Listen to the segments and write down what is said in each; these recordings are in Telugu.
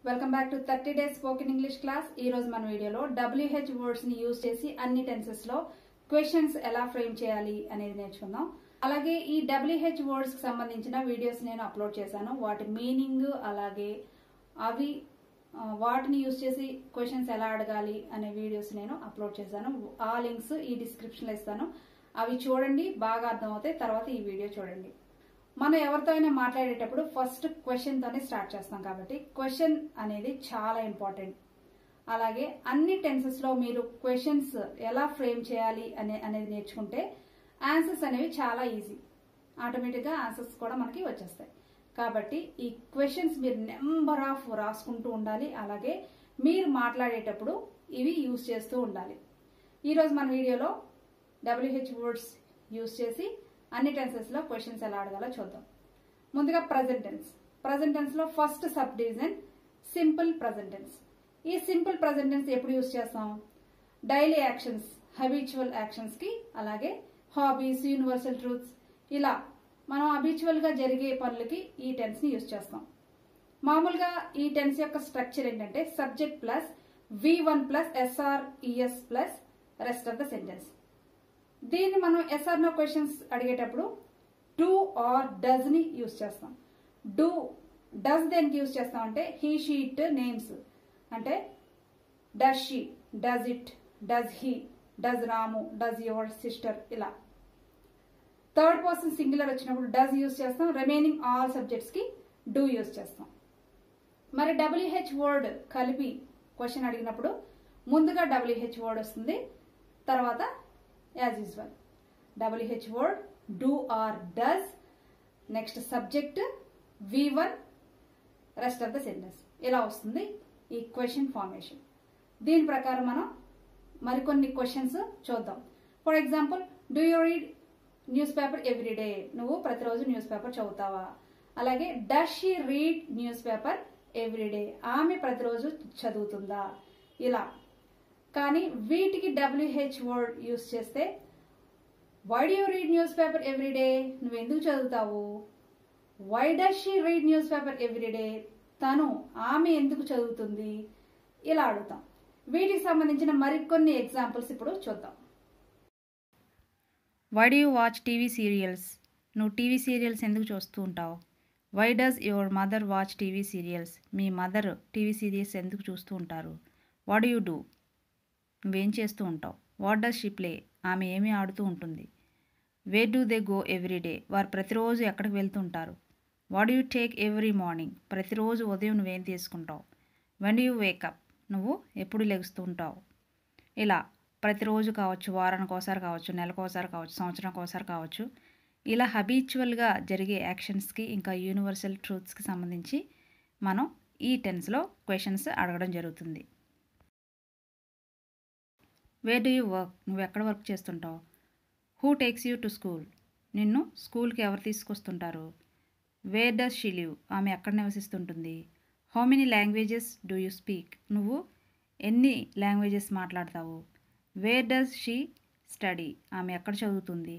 Welcome back to 30 days spoken English class. ఈ రోజు మన వీడియోలో WH వర్డ్స్ ని యూజ్ చేసి అన్ని టెన్సెస్ లో క్వశ్చన్స్ ఎలా ఫ్రేమ్ చేయాలి అనేది నేర్చుకుందాం. అలాగే ఈ WH వర్డ్స్ కి సంబంధించిన వీడియోస్ నేను అప్లోడ్ చేశాను. వాటి మీనింగ్ అలాగే అవి వాటిని యూజ్ చేసి క్వశ్చన్స్ ఎలా అడగాలి అనే వీడియోస్ నేను అప్లోడ్ చేశాను. ఆ లింక్స్ ఈ డిస్క్రిప్షన్ లో ఇస్తాను. అవి చూడండి, బాగా అర్థమవుతాయి. తర్వాత ఈ వీడియో చూడండి. మనం ఎవరితో అయినా మాట్లాడేటప్పుడు ఫస్ట్ క్వశ్చన్ తోనే స్టార్ట్ చేస్తాం కాబట్టి క్వశ్చన్ అనేది చాలా ఇంపార్టెంట్. అలాగే అన్ని టెన్సెస్ లో మీరు క్వశ్చన్స్ ఎలా ఫ్రేమ్ చేయాలి అనేది నేర్చుకుంటే ఆన్సర్స్ అనేవి చాలా ఈజీ. ఆటోమేటిక్ గా ఆన్సర్స్ కూడా మనకి వచ్చేస్తాయి. కాబట్టి ఈ క్వశ్చన్స్ మీరు నెంబర్ ఆఫ్ రాసుకుంటూ ఉండాలి. అలాగే మీరు మాట్లాడేటప్పుడు ఇవి యూజ్ చేస్తూ ఉండాలి. ఈరోజు మన వీడియోలో WH వర్డ్స్ యూజ్ చేసి అన్ని టెన్సెస్ లో క్వశ్చన్స్ ఎలా అడగాలో చూద్దాం. ముందుగా ప్రెజెంట్ టెన్స్. ప్రెజెంట్ టెన్స్ లో first subdivision simple present tense. ఈ సింపుల్ ప్రెజెంట్ టెన్స్ ఎప్పుడు యూజ్ చేస్తాం? డైలీ యాక్షన్స్, హ్యాబిచువల్ యాక్షన్స్ కి, అలాగే హాబీస్, యూనివర్సల్ ట్రూత్స్, ఇలా మనం హ్యాబిచువల్ గా జరిగే పనులకి ఈ టెన్స్ ని యూజ్ చేస్తాం. మామూలుగా ఈ టెన్స్ యొక్క స్ట్రక్చర్ ఏంటంటే subject plus V1 plus SRES plus rest of the sentence. దీన్ని మనం ఎస్ఆర్ నో క్వశ్చన్స్ అడిగేటప్పుడు డూ ఆర్ డస్ ని యూజ్ చేస్తాం. డస్ దేనికి యూజ్ చేస్తాం అంటే హీ, షీ, ఇట్ నేమ్స్ అంటే does she, does it, does he, does Ramu, does your sister, ఇలా. థర్డ్ పర్సన్ సింగులర్ వచ్చినప్పుడు డస్ యూజ్ చేస్తాం. రిమైనింగ్ ఆల్ సబ్జెక్ట్స్ కి డూ యూజ్ చేస్తాం. మరి WH వర్డ్ కలిపి క్వశ్చన్ అడిగినప్పుడు ముందుగా WH వర్డ్ వస్తుంది, తర్వాత as usual WH word do or does, next subject V1, rest of the sentence, ఇలా వస్తుంది ఈ క్వశ్చన్ ఫార్మేషన్. దీని ప్రకారం మనం మరికొన్ని క్వశ్చన్స్ చూద్దాం. For example, do you read newspaper every day? నువ్వు ప్రతిరోజు న్యూస్ పేపర్ చదువుతావా? అలాగే does she read newspaper every day? ఆమె ప్రతిరోజు చదువుతుందా? ఇలా. కానీ వీటికి WH వర్డ్ యూజ్ చేస్తే why do you read newspaper every day? నువ్వు ఎందుకు చదువుతావు? Why does she read newspaper every day? ఆమె ఎందుకు చదువుతుంది? ఇలా అడుగుతాం. వీటికి సంబంధించిన మరికొన్ని ఎగ్జాంపుల్స్ ఇప్పుడు చూద్దాం. Why do you watch TV serials? నువ్వు టీవీ సీరియల్స్ ఎందుకు చూస్తూ ఉంటావు? Why does your mother watch TV serials? మీ మదర్ టీవీ సీరియల్స్ ఎందుకు చూస్తూ ఉంటారు? What do you do? నువ్వేం చేస్తూ ఉంటావు? What does she play? ఆమె ఏమి ఆడుతూ ఉంటుంది? Where do they go every day? వారు ప్రతిరోజు ఎక్కడికి వెళ్తూ ఉంటారు? What do you take every morning? ప్రతిరోజు ఉదయం నువ్వేం తీసుకుంటావు? When do you wake up? నువ్వు ఎప్పుడు లెగుస్తూ ఉంటావు? ఇలా ప్రతిరోజు కావచ్చు, వారానికి ఒకసారి కావచ్చు, నెలకు ఒకసారి కావచ్చు, సంవత్సరానికి ఒకసారి కావచ్చు, ఇలా హ్యాబిచువల్గా జరిగే యాక్షన్స్కి ఇంకా యూనివర్సల్ ట్రూత్స్కి సంబంధించి మనం ఈ టెన్స్లో క్వశ్చన్స్ అడగడం జరుగుతుంది. Where do you work? నువ్వు ఎక్కడ వర్క్ చేస్తుంటావు? Who takes you to school? నిన్ను స్కూల్కి ఎవరు తీసుకొస్తుంటారు? Where does she live? ఆమె ఎక్కడ నివసిస్తుంటుంది? How many languages do you speak? నువ్వు ఎన్ని లాంగ్వేజెస్ మాట్లాడతావు? Where does she study? ఆమె ఎక్కడ చదువుతుంది?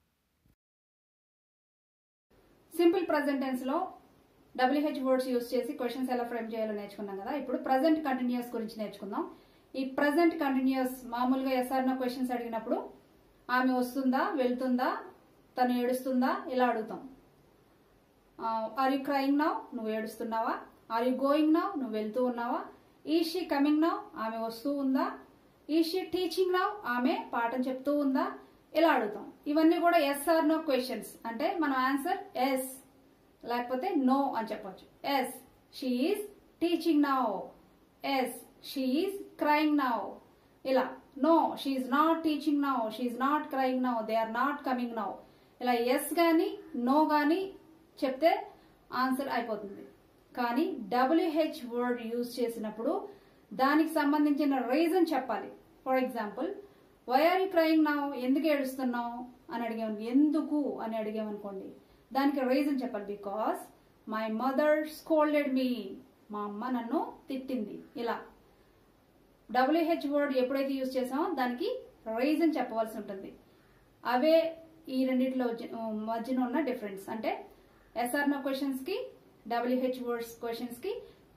సింపుల్ ప్రెజెంట్ టెన్స్ లో WH వర్డ్స్ యూజ్ చేసి క్వశ్చన్స్ ఎలా ఫ్రేమ్ చేయాలో నేర్చుకున్నాం కదా. ఇప్పుడు ప్రెజెంట్ కంటిన్యూస్ గురించి నేర్చుకుందాం. ఈ ప్రెజెంట్ కంటిన్యూస్ మామూలుగా ఎస్ఆర్ నో క్వశ్చన్స్ అడిగినప్పుడు ఆమె వస్తుందా, వెళ్తుందా, తను ఏడుస్తుందా, ఇలా అడుగుతాం. Are you crying now? నువ్వు ఏడుస్తున్నావా? Are you going now? నువ్వు వెళ్తూ ఉన్నావా? Is she coming now? ఆమె వస్తూ ఉందా? Is she teaching now? ఆమె పాఠం చెప్తూ ఉందా? ఇలా అడుగుతాం. ఇవన్నీ కూడా ఎస్ఆర్ నో క్వశ్చన్స్. అంటే మన ఆన్సర్ ఎస్ లేకపోతే నో అని చెప్పొచ్చు. Yes she is teaching now, yes she is crying now, ఇలా. No she is not teaching now, she is not crying now, they are not coming now, ఇలా ఎస్ గాని నో గాని చెప్తే ఆన్సర్ అయిపోతుంది. కానీ WH వర్డ్ యూజ్ చేసినప్పుడు దానికి సంబంధించిన రీజన్ చెప్పాలి. For example, why are you crying now? ఎందుకు ఏడుస్తున్నావు అని అడిగాము. ఎందుకు అని అడిగామనుకోండి, దానికి రీజన్ చెప్పాలి. Because my mother scolded me, మా అమ్మ నన్ను తిట్టింది, ఇలా. WH వర్డ్ ఎప్పుడైతే యూజ్ చేసామో దానికి రీజన్ చెప్పవలసి ఉంటుంది. అవే ఈ రెండిట్లో మధ్యన ఉన్న డిఫరెన్స్. అంటే ఎస్ఆర్ నో క్వశ్చన్స్ కి WH వర్డ్స్ క్వశ్చన్స్ కి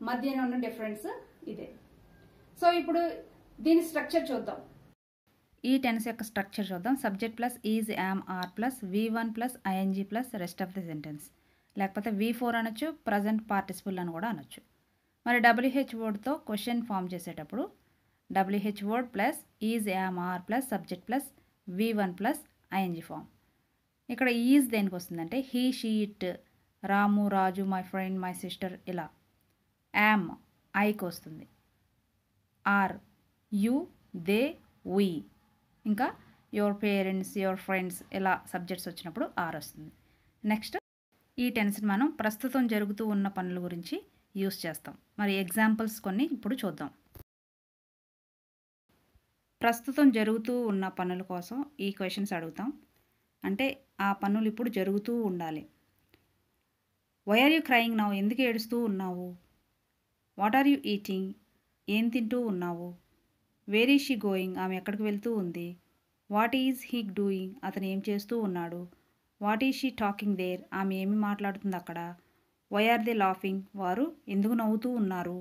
మధ్యన ఉన్న డిఫరెన్స్ ఇదే. సో ఇప్పుడు దీని స్ట్రక్చర్ చూద్దాం. ఈ టెన్స్ యొక్క స్ట్రక్చర్ చూద్దాం. Subject plus is, am, are plus V1 plus ING plus rest of the sentence, లేకపోతే V4 అనొచ్చు, ప్రజెంట్ పార్టిసిపుల్ అని కూడా అనొచ్చు. మరి WH వర్డ్తో క్వశ్చన్ ఫామ్ చేసేటప్పుడు WH word plus is, am, are plus subject plus V1 plus ING form. ఇక్కడ ఈజ్ దేనికి వస్తుందంటే he, she, it, Ramu, Raju, my friend, my sister ఇలా. యామ్ ఐకి వస్తుంది. Are you, they, we. ఇంకా యువర్ పేరెంట్స్, యువర్ ఫ్రెండ్స్ ఇలా సబ్జెక్ట్స్ వచ్చినప్పుడు ఆర్ వస్తుంది. నెక్స్ట్ ఈ టెన్స్ని మనం ప్రస్తుతం జరుగుతూ ఉన్న పనుల గురించి యూస్ చేస్తాం. మరి ఎగ్జాంపుల్స్ కొన్ని ఇప్పుడు చూద్దాం. ప్రస్తుతం జరుగుతూ ఉన్న పనుల కోసం ఈ క్వశ్చన్స్ అడుగుతాం. అంటే ఆ పనులు ఇప్పుడు జరుగుతూ ఉండాలి. Why are you crying now, ఎందుకు ఏడుస్తూ ఉన్నావు? వాట్ ఆర్ యూ ఈటింగ్, ఏం తింటూ ఉన్నావు? వేర్ ఈజ్ షీ గోయింగ్, ఆమె ఎక్కడికి వెళ్తూ ఉంది? వాట్ ఈజ్ హీ డూయింగ్, అతను ఏం చేస్తూ ఉన్నాడు? What is she talking there, ఆమె ఏమి మాట్లాడుతుంది అక్కడ? వై ఆర్ దే లాఫింగ్, వారు ఎందుకు నవ్వుతూ ఉన్నారు?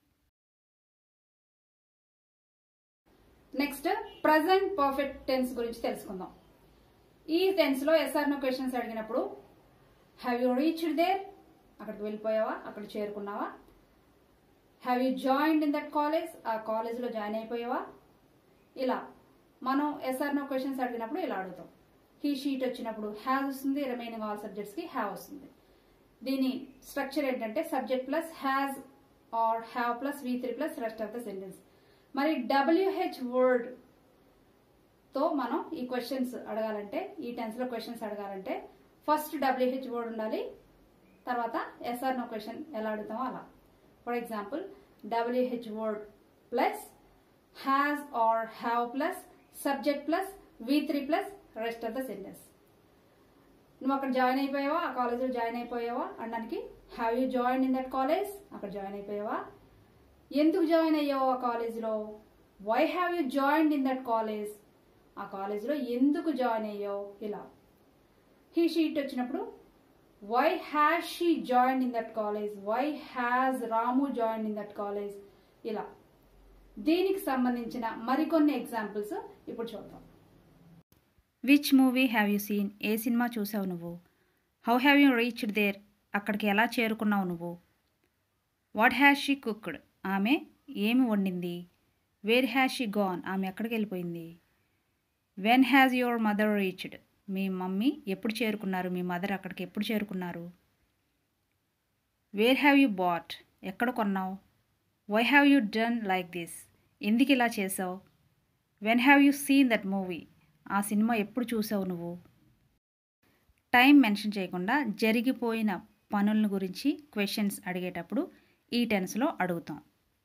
నెక్స్ట్ ప్రజెంట్ పర్ఫెక్ట్ టెన్స్ గురించి తెలుసుకుందాం. ఈ టెన్స్లో ఎస్ఆర్ నో క్వశ్చన్స్ అడిగినప్పుడు హ్యావ్ యూ రీచ్డ్ దేర్, అక్కడికి వెళ్ళిపోయావా, అక్కడ చేరుకున్నావా? Have you joined in that college, ఆ కాలేజ్లో జాయిన్ అయిపోయావా? ఇలా మనం ఎస్ఆర్ నో క్వశ్చన్స్ అడిగినప్పుడు ఇలా అడుగుతాం. హీ, షీట్ వచ్చినప్పుడు హ్యావ్ వస్తుంది, రిమైనింగ్ ఆల్ సబ్జెక్ట్స్కి హ్యావ్ వస్తుంది. దీని స్ట్రక్చర్ ఏంటంటే subject plus has or have plus V3 plus rest of the sentence. మరి WH వర్డ్తో మనం ఈ క్వశ్చన్స్ అడగాలంటే, ఈ టెన్స్లో క్వశ్చన్స్ అడగాలంటే ఫస్ట్ WH వర్డ్ ఉండాలి, తర్వాత ఎస్ఆర్ నో క్వశ్చన్ ఎలా అడుగుతామో అలా. For example WH word plus has or have plus subject plus V3 plus rest of the sentence. నువ్వు అక్కడ జాయిన్ అయిపోయావా, ఆ కాలేజ్లో జాయిన్ అయిపోయావా అనడానికి have you join in that college, అక్కడ జాయిన్ అయిపోయావా? ఎందుకు జాయిన్ అయ్యావు ఆ కాలేజ్లో? Why have you joined in that college, ఆ కాలేజ్లో ఎందుకు జాయిన్ అయ్యావు? ఇలా. హీ, షీట్ వచ్చినప్పుడు why has she joined in that college, why has Ramu joined in that college ఇలా. దీనికి సంబంధించిన మరికొన్ని ఎగ్జాంపుల్స్ ఇప్పుడు చూద్దాం. Which movie have you seen, ఏ సినిమా చూసావు నువ్వు? How have you reached there, అక్కడికి ఎలా చేరుకున్నావు నువ్వు? వాట్ హ్యాజ్ షీ కుక్డ్, ఆమె ఏమి వండింది? వేర్ హ్యాజ్ షీ గాన్, ఆమె ఎక్కడికి వెళ్ళిపోయింది? When has your mother reached, మీ మమ్మీ ఎప్పుడు చేరుకున్నారు, మీ మదర్ అక్కడికి ఎప్పుడు చేరుకున్నారు? వేర్ హ్యావ్ యూ బాట్, ఎక్కడ కొన్నావు? Why have you done like this, ఎందుకు ఇలా చేసావు? When have you seen that movie, ఆ సినిమా ఎప్పుడు చూసావు నువ్వు? టైం మెన్షన్ చేయకుండా జరిగిపోయిన పనుల గురించి క్వశ్చన్స్ అడిగేటప్పుడు ఈ టెన్స్లో అడుగుతాం.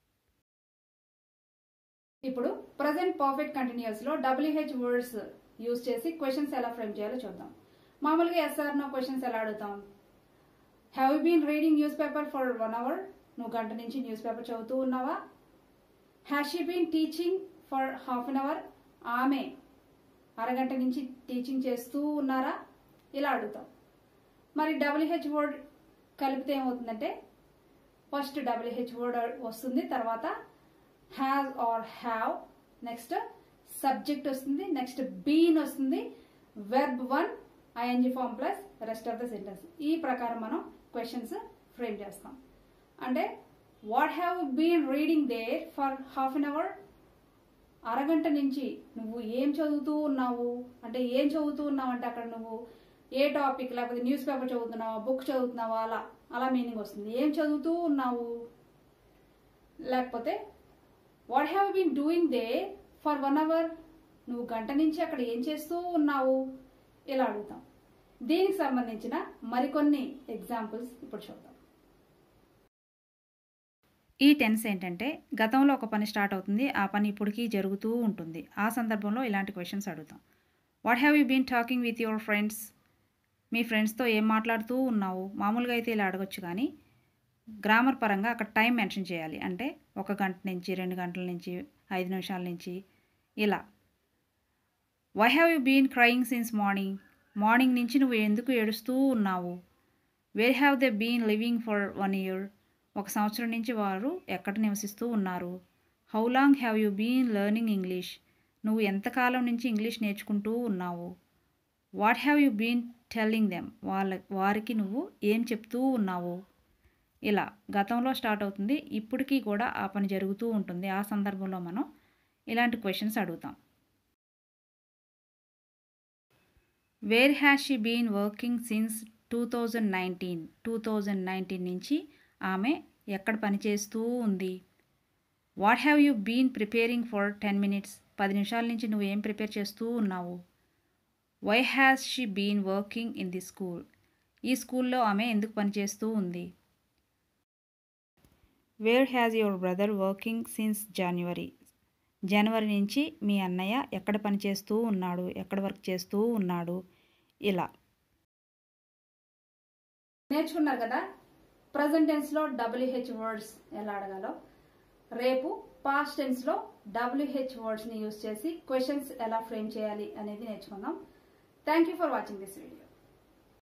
ఇప్పుడు ప్రజెంట్ పర్ఫెక్ట్ కంటిన్యూస్లో WH వర్డ్స్ యూజ్ చేసి క్వశ్చన్స్ ఎలా ఫ్రేమ్ చేయాలో చూద్దాం. మామూలుగా ఎస్ఆర్ నో క్వశ్చన్స్ ఎలా అడుగుతాం? Have you been reading newspaper for 1 hour, నువ్వు గంట నుంచి న్యూస్ పేపర్ చదువుతూ ఉన్నావా? Has she been teaching for ½ an hour, ఆమె అరగంట నుంచి టీచింగ్ చేస్తూ ఉన్నారా? ఇలా అడుగుతాం. మరి WH వర్డ్ కలిపితే ఏమవుతుందంటే ఫస్ట్ WH వర్డ్ వస్తుంది, తర్వాత have or have, next subject వస్తుంది, నెక్స్ట్ బీన్ వస్తుంది, verb 1 ING form plus rest of the sentence. ఈ ప్రకారం మనం క్వశ్చన్స్ ఫ్రేమ్ చేస్తాం. అంటే what have been reading there for ½ an hour, అరగంట నుంచి నువ్వు ఏం చదువుతూ ఉన్నావు అంటే ఏం చదువుతూ ఉన్నావు అంటే అక్కడ నువ్వు ఏ టాపిక్, లేకపోతే న్యూస్ పేపర్ చదువుతున్నావా, బుక్ చదువుతున్నావా, అలా మీనింగ్ వస్తుంది. ఏం చదువుతూ ఉన్నావు? లేకపోతే what have been doing they for 1 hour, నువ్వు గంట నుంచి అక్కడ ఏం చేస్తూ ఉన్నావు? ఇలా అడుగుతాం. దీనికి సంబంధించిన మరికొన్ని ఎగ్జాంపుల్స్ ఇప్పుడు చూద్దాం. ఈ టెన్స్ ఏంటంటే గతంలో ఒక పని స్టార్ట్ అవుతుంది, ఆ పని ఇప్పటికీ జరుగుతూ ఉంటుంది. ఆ సందర్భంలో ఇలాంటి క్వశ్చన్స్ అడుగుతాం. What have you been talking with your friends, మీ ఫ్రెండ్స్తో ఏం మాట్లాడుతూ ఉన్నావు? మామూలుగా అయితే ఇలా అడగొచ్చు, కానీ గ్రామర్ పరంగా అక్కడ టైం మెన్షన్ చేయాలి. అంటే 1 గంట నుంచి 2 గంటల నుంచి 5 నిమిషాల నుంచి ఇలా. Why have you been crying since morning, morning నుంచి నువ్వు ఎందుకు ఏడుస్తూ ఉన్నావు? Where have they been living for 1 year, 1 సంవత్సరం నుంచి వారు ఎక్కడ నివసిస్తూ ఉన్నారు. How long have you been learning English? నువ్వు ఎంతకాలం నుంచి ఇంగ్లీష్ నేర్చుకుంటూ ఉన్నావు. What have you been telling them? వారికి నువ్వు ఏం చెప్తూ ఉన్నావు. ఇలా గతంలో స్టార్ట్ అవుతుంది, ఇప్పటికీ కూడా ఆ పని జరుగుతూ ఉంటుంది. ఆ సందర్భంలో మనం ఇలాంటి క్వశ్చన్స్ అడుగుతాం. Where has she been working since 2019? 2019 నుంచి ఆమె ఎక్కడ పనిచేస్తూ ఉంది. What have you been preparing for 10 minutes? 10 నిమిషాల నుంచి నువ్వు ఏం ప్రిపేర్ చేస్తూ ఉన్నావు. Why has she been working in the school? ఈ స్కూల్లో ఆమె ఎందుకు పనిచేస్తూ ఉంది. Where has your brother working since January? జనవరి నుంచి మీ అన్నయ్య ఎక్కడ పనిచేస్తూ ఉన్నాడు, ఎక్కడ వర్క్ చేస్తూ ఉన్నాడు. ఇలా నేర్చుకున్నారు కదా ప్రజెంట్ టెన్స్లో WH వర్డ్స్ ఎలా అడగాలో. రేపు పాస్ట్ టెన్స్లో WH వర్డ్స్ని యూజ్ చేసి క్వశ్చన్స్ ఎలా ఫ్రేమ్ చేయాలి అనేది నేర్చుకుందాం. Thank you for watching this video.